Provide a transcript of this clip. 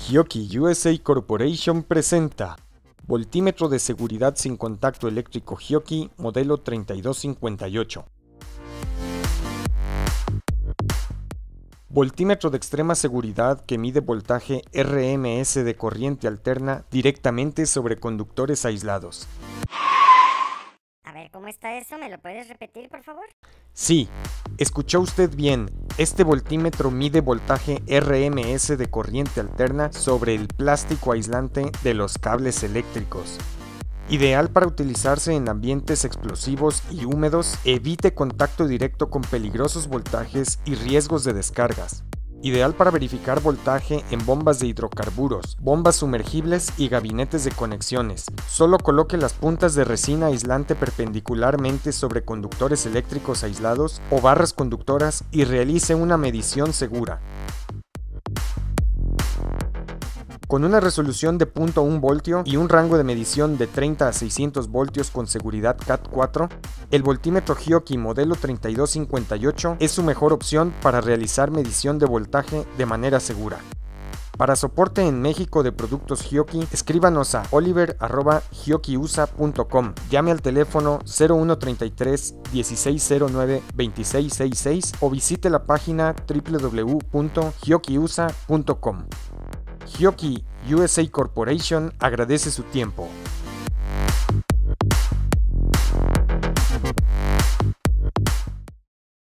Hioki USA Corporation presenta voltímetro de seguridad sin contacto eléctrico Hioki modelo 3258. Voltímetro de extrema seguridad que mide voltaje RMS de corriente alterna directamente sobre conductores aislados. A ver, ¿cómo está eso? ¿Me lo puedes repetir, por favor? Sí, escuchó usted bien, este voltímetro mide voltaje RMS de corriente alterna sobre el plástico aislante de los cables eléctricos. Ideal para utilizarse en ambientes explosivos y húmedos, evite contacto directo con peligrosos voltajes y riesgos de descargas. Ideal para verificar voltaje en bombas de hidrocarburos, bombas sumergibles y gabinetes de conexiones. Solo coloque las puntas de resina aislante perpendicularmente sobre conductores eléctricos aislados o barras conductoras y realice una medición segura. Con una resolución de 0.1 voltio y un rango de medición de 30 a 600 voltios con seguridad Cat4, el voltímetro Hioki modelo 3258 es su mejor opción para realizar medición de voltaje de manera segura. Para soporte en México de productos Hioki, escríbanos a oliver@hiokiusa.com, llame al teléfono 0133 1609 2666 o visite la página www.hiokiusa.com. Hioki USA Corporation agradece su tiempo.